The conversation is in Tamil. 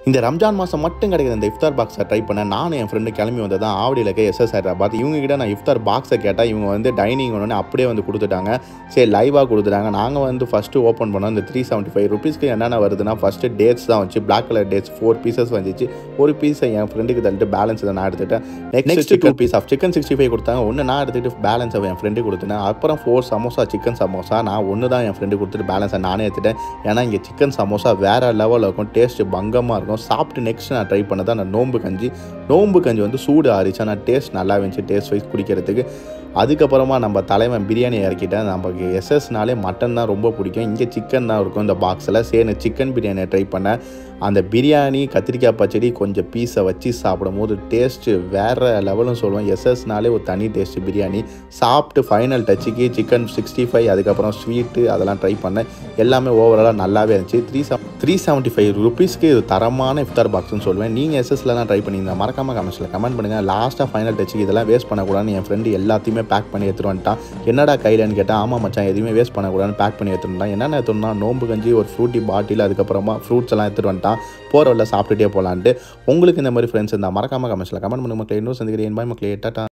இந்த ரம்ஜான் மாதம் மட்டும் கிடைக்கிற இந்த இஃப்தார் பாக்ஸை ட்ரை பண்ண நானும் என் ஃப்ரெண்டு கிளம்பி வந்தது தான் ஆவடியில் இருக்க SS ஹைதராபாத். இவங்ககிட்ட நான் இஃப்தார் பாக்ஸை கேட்டால் இவங்க வந்து டைனிங் ஒன்று அப்படியே வந்து கொடுத்துட்டாங்க. சரி லைவாக கொடுத்துட்டாங்க. நாங்கள் வந்து ஃபஸ்ட்டு ஓப்பன் பண்ணோம். இந்த 375 ருபீஸ்க்கு என்னென்ன வருதுன்னா ஃபஸ்ட்டு டேட்ஸ் தான் வச்சு பிளாக் கலர் டேட்ஸ் 4 பீசஸ் வந்துச்சு. ஒரு பீஸை என் ஃப்ரெண்டுக்கு தள்ளிட்டு பேலன்ஸ் நான் எடுத்துட்டேன். நெக்ஸ்ட் 2 பீஸ் ஆஃப் சிக்கன் 65 கொடுத்தாங்க. ஒன்று நான் எடுத்துகிட்டு பேலன்ஸை என் ஃப்ரெண்டு கொடுத்துட்டேன். அப்புறம் 4 சமோசா சிக்கன் சமோசா நான் ஒன்று தான் என் ஃப்ரெண்டு கொடுத்துட்டு பேலன்ஸை நானே எடுத்துட்டேன். ஏன்னா இங்கே சிக்கன் சமோசா வேறு லெவலில் இருக்கும், டேஸ்ட்டு பங்கமாக இருக்கும். சாப்பிட்டு நெக்ஸ்ட் நான் ட்ரை பண்ணதான் நான் நோம்பு கஞ்சி வந்து சூடு ஆறிச்சு. ஆனால் டேஸ்ட் நல்லா இருந்துச்சு, டேஸ்ட் வைஸ் குடிக்கிறதுக்கு. அதுக்கப்புறமா நம்ம தலைவன் பிரியாணி இறக்கிட்டேன். நமக்கு எஸ்எஸ்னாலே மட்டன் தான் ரொம்ப பிடிக்கும். இங்கே சிக்கன் தான் இருக்கும் இந்த பாக்ஸில். சரி சிக்கன் பிரியாணியை ட்ரை பண்ணேன். அந்த பிரியாணி கத்திரிக்காய் பச்சடி கொஞ்சம் பீஸை வச்சு சாப்பிடும் போது டேஸ்ட்டு வேறு லெவலும் சொல்லுவேன். எஸ்எஸ்னாலே ஒரு தனி டேஸ்ட்டு பிரியாணி. சாப்பிட்டு ஃபைனல் டச்சுக்கு சிக்கன் 65 அதுக்கப்புறம் ஸ்வீட்டு அதெல்லாம் ட்ரை பண்ணேன். எல்லாமே ஓவராலாக நல்லாவே இருந்துச்சு. 375 ருபீஸ்க்கு இது தரமான இஃப்தார் பாக்ஸ்னு சொல்லுவேன். நீங்கள் எஸ்எஸ்லாம் ட்ரை பண்ணியிருந்தா மறக்காமல் கமெண்ட்ஸில் கமெண்ட் பண்ணுங்கள். லாஸ்ட்டாக ஃபைனல் டச்சுக்கு இதெல்லாம் வேஸ்ட் பண்ணக்கூடாதுன்னு என் ஃப்ரெண்டு எல்லாத்தையுமே பேக் பண்ணி எடுத்துகிட்டு வந்துட்டான். என்னடா கையிலன்னு கேட்டால் ஆமாம் மச்சான் எதுவுமே வேஸ்ட் பண்ணக்கூடாதுன்னு பேக் பண்ணி எடுத்துகிட்டு வந்துட்டான். என்னென்ன எடுத்துனா நோம்பு கஞ்சி ஒரு ஃப்ரூட்டி பாட்டில் அதுக்கப்புறமா ஃப்ரூட்ஸ் எல்லாம் எடுத்துகிட்டு வந்துட்டான். போகிற வழியில் சாப்பிட்டுட்டே போகலான்ட்டு. உங்களுக்கு இந்த மாதிரி ஃப்ரெண்ட்ஸ் இருந்தால் மறக்காமல் கமெண்ட்ஸில் கமெண்ட் பண்ணுங்க மக்களே. இன்னும் சந்திக்கிறேன் பாய் மக்களே. டாடா.